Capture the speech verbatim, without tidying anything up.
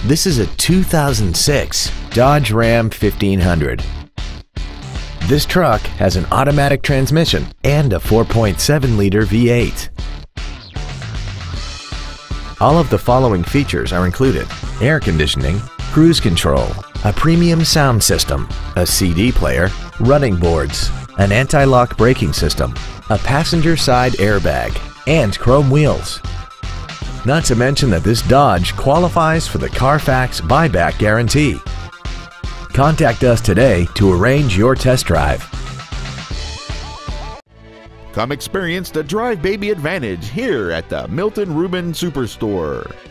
This is a two thousand six Dodge Ram fifteen hundred. This truck has an automatic transmission and a four point seven liter V eight. All of the following features are included: air conditioning, cruise control, a premium sound system, a C D player, running boards, an anti-lock braking system, a passenger side airbag, and chrome wheels. Not to mention that this Dodge qualifies for the Carfax buyback guarantee. Contact us today to arrange your test drive. Come experience the Drive Baby advantage here at the Milton Ruben Superstore.